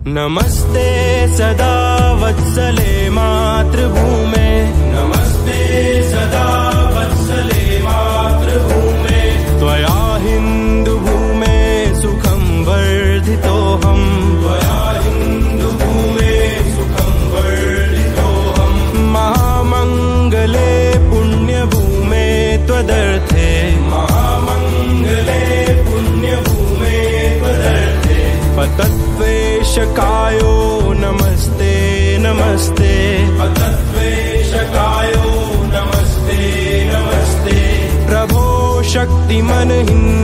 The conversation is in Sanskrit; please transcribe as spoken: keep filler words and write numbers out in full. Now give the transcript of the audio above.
नमस्ते सदा वत्सले मातृभूमे, नमस्ते सदा वत्सले मातृभूमे, त्वया हिन्दुभूमे सुखं वर्धितोऽहं, त्वया हिन्दुभूमे सुखं वर्धितोऽहं, महामङ्गले पुण्यभूमे त्वदर्थे, महामङ्गले पुण्यभूमे त्वदर्थे, पतद्वेषकायो नमस्ते नमस्ते, पतद्वेषकायो नमस्ते नमस्ते, प्रभो शक्तिमन हिन्दू